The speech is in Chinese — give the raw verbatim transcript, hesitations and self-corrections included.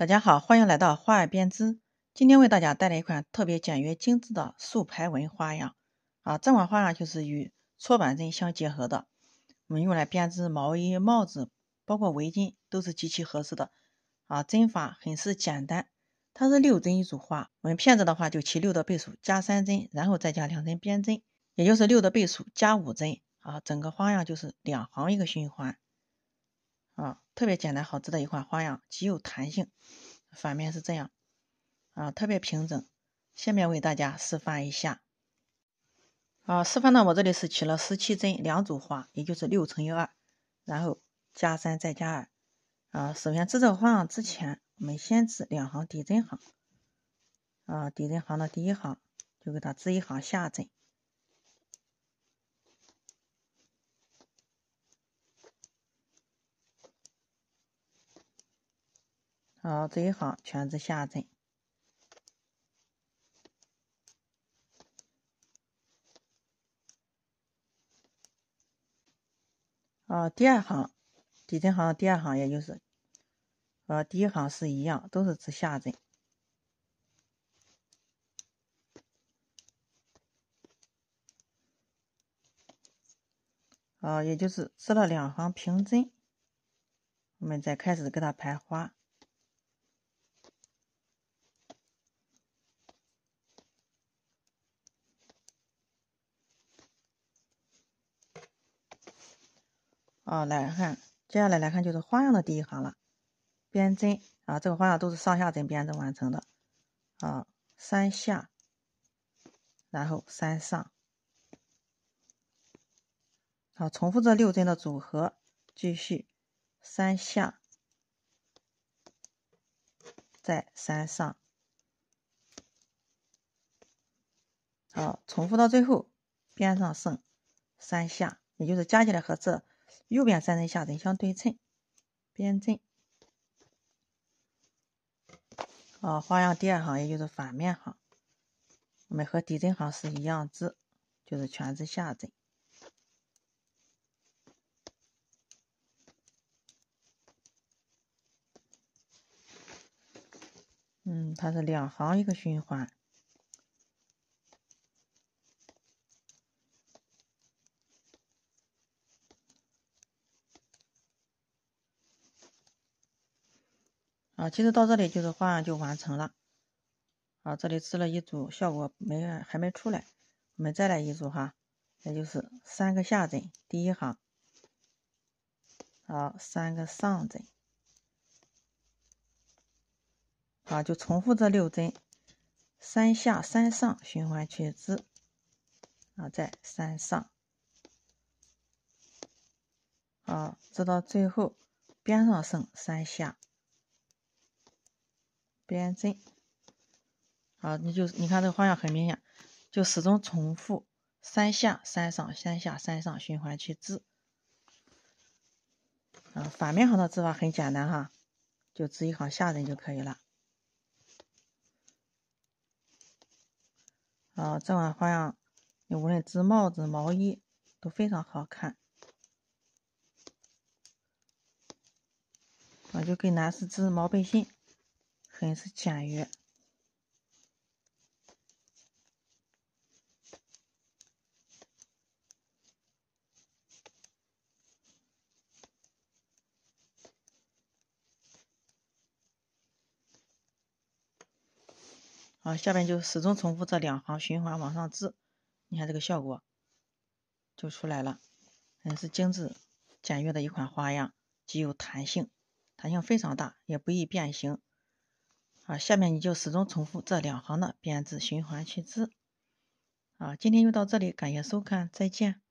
大家好，欢迎来到花儿编织。今天为大家带来一款特别简约精致的竖排纹花样啊！这款花样就是与搓板针相结合的，我们用来编织毛衣、帽子，包括围巾都是极其合适的啊！针法很是简单，它是六针一组花，我们片子的话就起六的倍数加三针，然后再加两针边针，也就是六的倍数加五针啊！整个花样就是两行一个循环。啊，特别简单好织的一款花样，极有弹性。反面是这样啊，特别平整。下面为大家示范一下。啊，示范呢，我这里是起了十七针，两组花，也就是六乘以二，然后加三再加二。啊，首先织这个花样之前，我们先织两行底针行。啊，底针行的第一行就给它织一行下针。好，这一行全织下针。啊，第二行底针行的第二行，也就是呃第一行是一样，都是织下针。啊，也就是织了两行平针，我们再开始给它排花。啊，来看，接下来来看就是花样的第一行了，边针啊，这个花样都是上下针编针完成的啊，三下，然后三上，好，重复这六针的组合，继续三下，再三上，好，重复到最后，边上剩三下，也就是加起来和这右边三针下针相对称，边针。啊，花样第二行也就是反面行，我们和底针行是一样织，就是全织下针。嗯，它是两行一个循环。啊，其实到这里就是花样就完成了。啊，这里织了一组，效果没还没出来，我们再来一组哈，也就是三个下针，第一行，好，三个上针，啊，就重复这六针，三下三上循环去织，啊，再三上，啊，织到最后边上剩三下，边针。啊，你就你看这个花样很明显，就始终重复三下三上三下三上循环去织。啊，反面行的织法很简单哈，就织一行下针就可以了。啊，这款花样你无论织帽子、毛衣都非常好看。啊，就给男士织毛背心，很是简约。啊，下边就始终重复这两行循环往上织，你看这个效果就出来了，很是精致简约的一款花样，极有弹性，弹性非常大，也不易变形。啊，下面你就始终重复这两行的编织循环去织。啊，今天就到这里，感谢收看，再见。